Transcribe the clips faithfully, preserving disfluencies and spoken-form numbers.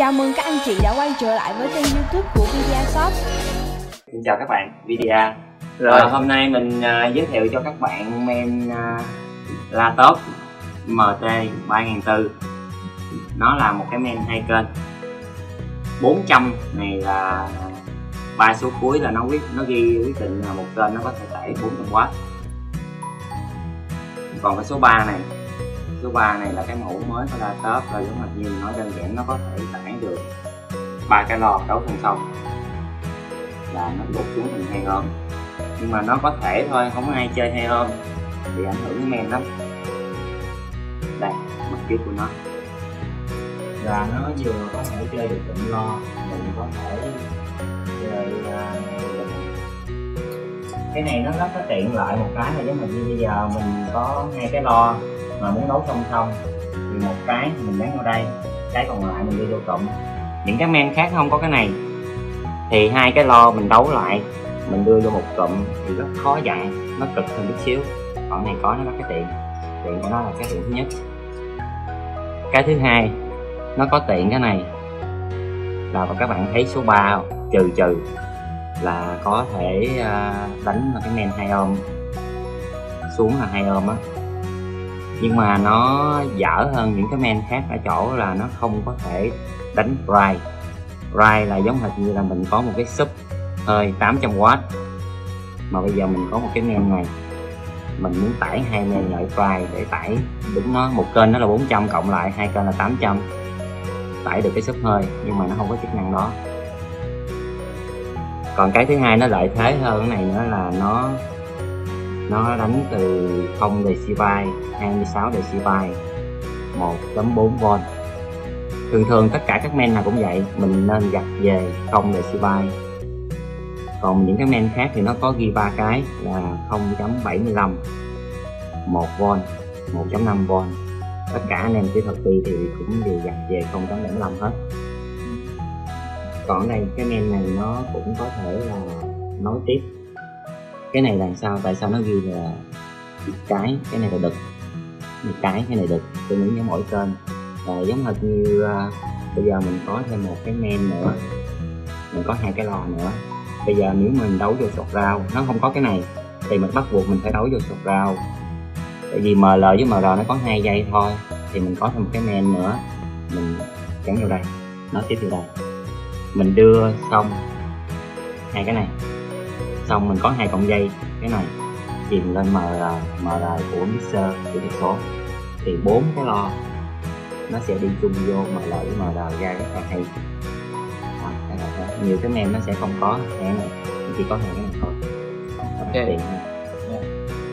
Chào mừng các anh chị đã quay trở lại với kênh YouTube của Videa Shop. Xin chào các bạn, Videa. Rồi à, hôm nay mình uh, giới thiệu cho các bạn men uh, Latop M T ba nghìn bốn trăm. Nó là một cái men hai kênh. bốn trăm này là ba số cuối là nó quyết nó ghi quyết định là một kênh nó có thể tải bốn trăm oát. Còn cái số ba này, số ba này là cái mẫu mới của Latop, là giống như mình nói đơn giản, nó có thể tải được ba cái lò đấu song song, là nó đột xuống thành hai ôm. Nhưng mà nó có thể thôi, không có ai chơi hai ôm thì ảnh hưởng đến men lắm. Đây, mặt trước của nó là nó vừa có thể chơi được cụm lo, mình có thể chơi uh, cái này nó rất có tiện lợi một cái là giống như bây giờ mình có hai cái lo mà muốn đấu song song thì một cái mình gắn vào đây, cái còn lại mình đi vô cụm. Những cái men khác không có cái này thì hai cái lo mình đấu lại, mình đưa vô một cụm thì rất khó dặn, nó cực hơn chút xíu. Còn này có nó có cái tiện tiện của nó là cái tiện thứ nhất. Cái thứ hai, nó có tiện cái này là các bạn thấy số ba không? Trừ trừ là có thể đánh vào cái men hai ôm xuống là hai ôm á, nhưng mà nó dở hơn những cái men khác ở chỗ là nó không có thể đánh ride. Ride là giống hệt như là mình có một cái sub hơi tám trăm oát, mà bây giờ mình có một cái men này, mình muốn tải hai men lại ride để tải đúng nó, một kênh nó là bốn trăm cộng lại hai kênh là tám trăm, tải được cái sub hơi, nhưng mà nó không có chức năng đó. Còn cái thứ hai nó lợi thế hơn cái này nữa là nó nó đánh từ không decibel, hai mươi sáu decibel, một phẩy bốn vôn. Thường thường tất cả các men nào cũng vậy, mình nên gạch về không decibel. Còn những cái men khác thì nó có ghi ba cái là không phẩy bảy mươi lăm, một vôn, một phẩy năm vôn. Tất cả anh em kỹ thuật đi thì cũng đều gạch về không phẩy bảy mươi lăm hết. Còn đây cái men này nó cũng có thể là nối tiếp. Cái này là sao? Tại sao nó ghi là cái cái này là đực, một cái cái này đực, tôi nghĩ với mỗi kênh. Và giống hệt như uh, bây giờ mình có thêm một cái men nữa, mình có hai cái lò nữa. Bây giờ nếu mình đấu vô sọt rau, nó không có cái này thì mình bắt buộc mình phải đấu vô sọt rau. Tại vì em lờ với em rờ nó có hai dây thôi, thì mình có thêm một cái men nữa, mình gắn vào đây, nó tiếp vào đây, mình đưa xong hai cái này, xong mình có hai cọng dây cái này chìm lên em rờ em rờ của mixer kỹ thuật số, thì bốn cái lo nó sẽ đi chung vô em lờ với em rờ ra rất là hay. Đó, nhiều cái men nó sẽ không có cái này, chỉ có hai cái này thôi. Okay. Tiện hơn. Yeah.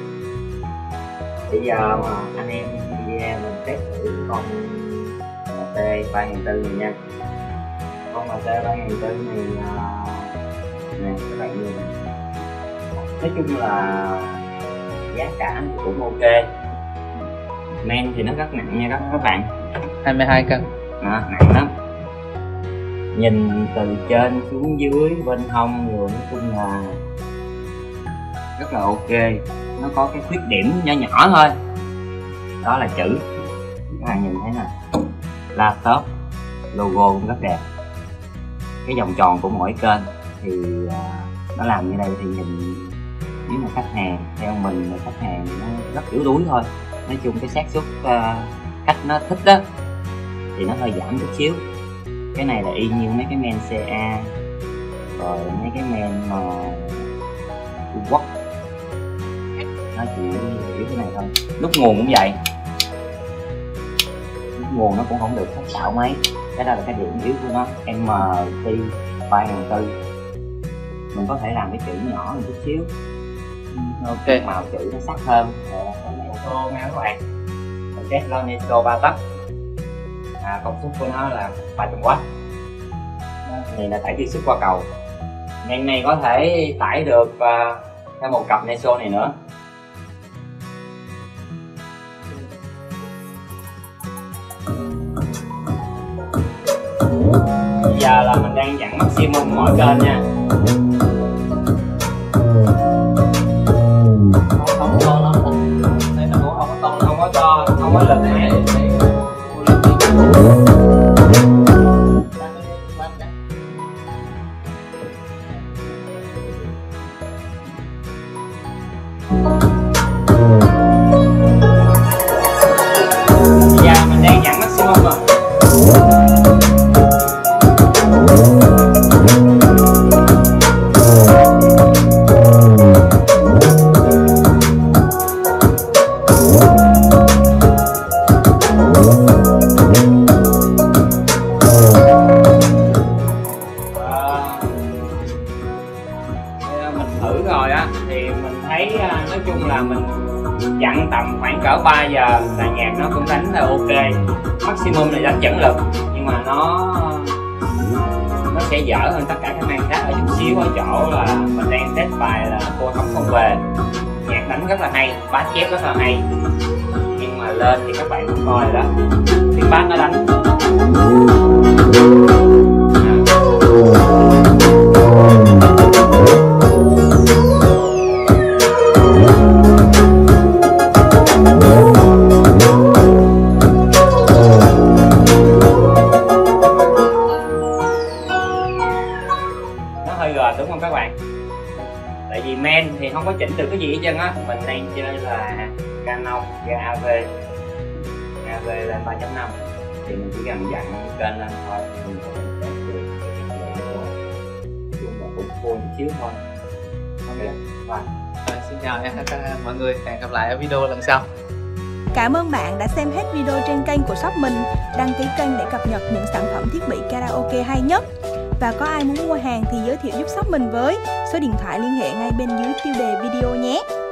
Bây giờ mà anh em video mình test thử con M T ba nghìn bốn trăm này nha. Con M T ba nghìn bốn trăm này nè các bạn nhìn, nói chung là giá cả cũng ok. Men thì nó rất nặng nha các bạn, hai mươi hai cân. Đó, nặng lắm. Nhìn từ trên xuống dưới bên hông rồi nói chung là rất là ok. Nó có cái khuyết điểm nhỏ nhỏ thôi, đó là chữ. Các bạn nhìn thấy nè, Latop, logo cũng rất đẹp. Cái vòng tròn của mỗi kênh thì uh, nó làm như đây thì nhìn, nếu mà khách hàng theo mình là khách hàng nó rất yếu đuối thôi. Nói chung cái xác suất uh, khách nó thích đó thì nó hơi giảm chút xíu. Cái này là y như mấy cái men xê a rồi mấy cái men mà Trung Quốc, nó chỉ yếu cái này thôi. Nút nguồn cũng vậy, nút nguồn nó cũng không được sắc sảo mấy. Cái đó là cái điểm yếu của nó. M T ba nghìn bốn trăm mình có thể làm cái chữ nhỏ một chút xíu, ok, màu chữ nó sắc hơn. Con này ô tô nha các bạn, mình test lo Neso ba tấc, à, công suất của nó là ba trăm oát. Này là tải truy xuất qua cầu. Men này có thể tải được uh, thêm một cặp Neso này nữa. Bây giờ là mình đang dặn maximum mỗi kênh nha. Không to lắm đâu. Đây là cũng không có to, không có to, không có lực mấy. cỡ ba giờ là nhạc nó cũng đánh là ok. Maximum là đánh chuẩn lực, nhưng mà nó nó sẽ dở hơn tất cả các mang khác ở chút xíu ở chỗ là mình đang test bài là cô không không về. Nhạc đánh rất là hay, bass chép rất là hay, nhưng mà lên thì các bạn cũng coi rồi đó, tiếng bass nó đánh hơi gờ, đúng không các bạn? Tại vì main thì không có chỉnh được cái gì hết trơn á, mình đang chơi là Canon ra a vê a vê lên ba chấm năm thì mình chỉ cần dặn kênh lên thôi, mình có thể test được dùng vào cũng full chút xíu thôi. Ok, bye. Rồi, xin chào nha mọi người, hẹn gặp lại ở video lần sau. Cảm ơn bạn đã xem hết video trên kênh của shop mình. Đăng ký kênh để cập nhật những sản phẩm thiết bị karaoke hay nhất. Và có ai muốn mua hàng thì giới thiệu giúp shop mình với số điện thoại liên hệ ngay bên dưới tiêu đề video nhé.